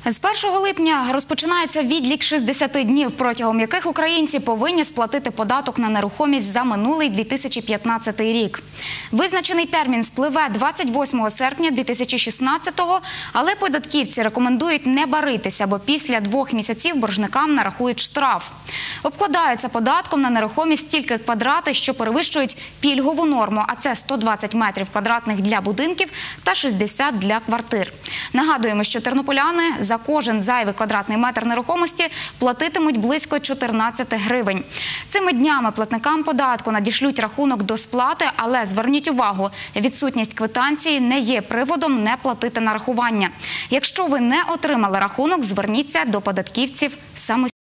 З 1 липня розпочинається відлік 60 днів, протягом яких українці повинні сплатити податок на нерухомість за минулий 2015 рік. Визначений термін спливе 28 серпня 2016-го, але податківці рекомендують не баритися, бо після 2 місяців боржникам нарахують штраф. Обкладаються податком на нерухомість тільки квадрати, що перевищують пільгову норму, а це 120 метрів квадратних для будинків та 60 для квартир. Нагадуємо, що тернополяни за кожен зайвий квадратний метр нерухомості платитимуть близько 14 гривень. Цими днями платникам податку надішлють рахунок до сплати, але зверніть увагу, відсутність квитанції не є приводом не платити нарахування. Якщо ви не отримали рахунок, зверніться до податківців самостійно.